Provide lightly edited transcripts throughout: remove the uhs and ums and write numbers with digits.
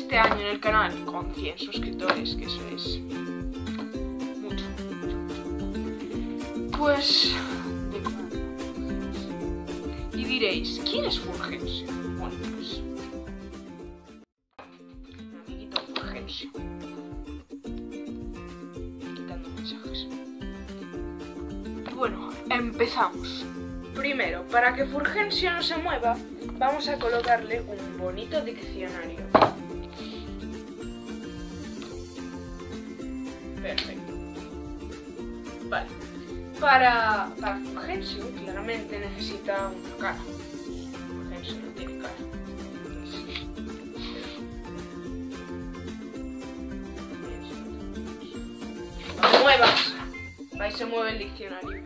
este año en el canal con 100 suscriptores, que eso es mucho. Pues... y diréis, ¿quién es Fulgencio? Bueno, pues... mi amiguito Fulgencio. Quitando mensajes. Y bueno, empezamos. Primero, para que Fulgencio no se mueva, vamos a colocarle un bonito diccionario. Perfecto. Vale. Para Fulgencio, claramente necesita una cara. Fulgencio no tiene cara. No te muevas. Ahí se mueve el diccionario.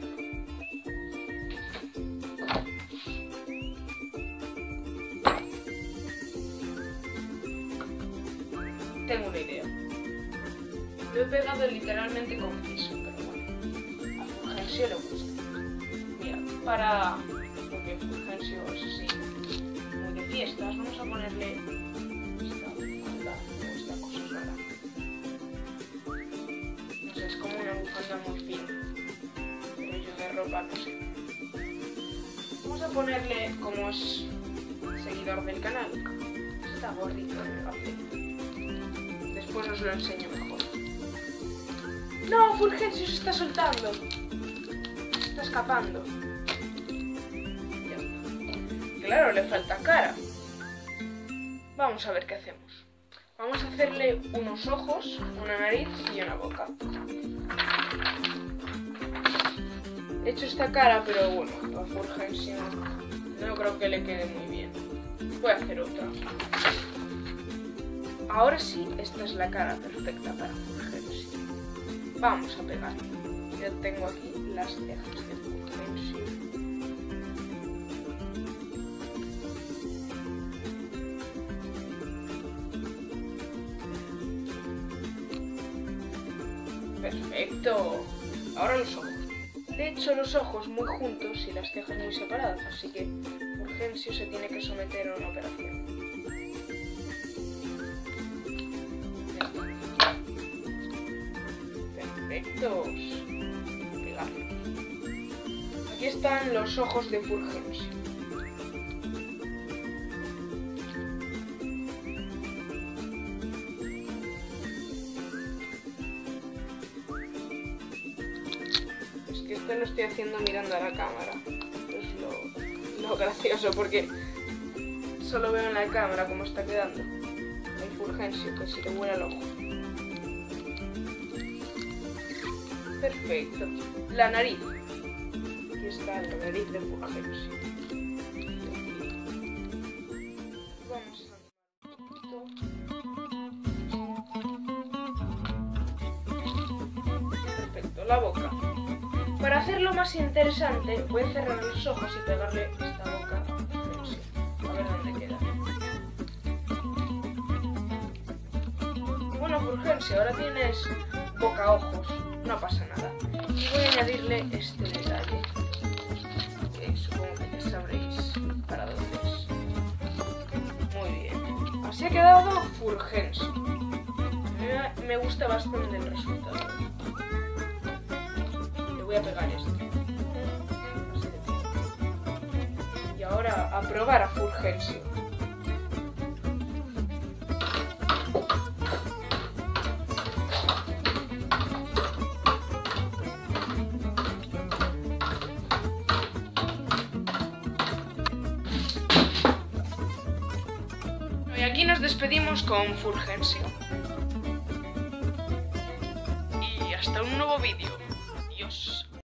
Tengo una idea. Lo he pegado literalmente con piso, pero bueno, a Fulgencio le gusta. Mira, porque Fulgencio es así, muy de fiestas, vamos a ponerle esta cosa rara. No sé, es como una bufanda muy fina, pero yo de ropa no sé. Vamos a ponerle, como es seguidor del canal, está gordito el papel. Después os lo enseño mejor. ¡No! Fulgencio se está soltando. Se está escapando. Ya está. Claro, le falta cara. Vamos a ver qué hacemos. Vamos a hacerle unos ojos, una nariz y una boca. He hecho esta cara, pero bueno, a Fulgencio no creo que le quede muy bien. Voy a hacer otra. Ahora sí, esta es la cara perfecta para Fulgencio. Vamos a pegar. Yo tengo aquí las cejas de Fulgencio. Perfecto. Ahora los ojos. Le he hecho los ojos muy juntos y las cejas muy separadas, así que Fulgencio se tiene que someter a una operación. Perfectos. Pegarlos. Aquí están los ojos de Fulgencio. Es que esto lo estoy haciendo mirando a la cámara. Es lo gracioso, porque solo veo en la cámara cómo está quedando. Hay Fulgencio que se le vuela el ojo. Perfecto. La nariz. Aquí está la nariz de Fulgencio. Vamos a un poquito. Perfecto. La boca. Para hacerlo más interesante, voy a cerrar los ojos y pegarle esta boca a Fulgencio. A ver dónde queda. Bueno, Fulgencio, ahora tienes boca-ojos. No pasa nada. Y voy a añadirle este detalle, que supongo que ya sabréis para dónde es. Muy bien. Así ha quedado Fulgencio. Me gusta bastante el resultado. Le voy a pegar esto. Y ahora a probar a Fulgencio. Y aquí nos despedimos con Fulgencio. Y hasta un nuevo vídeo.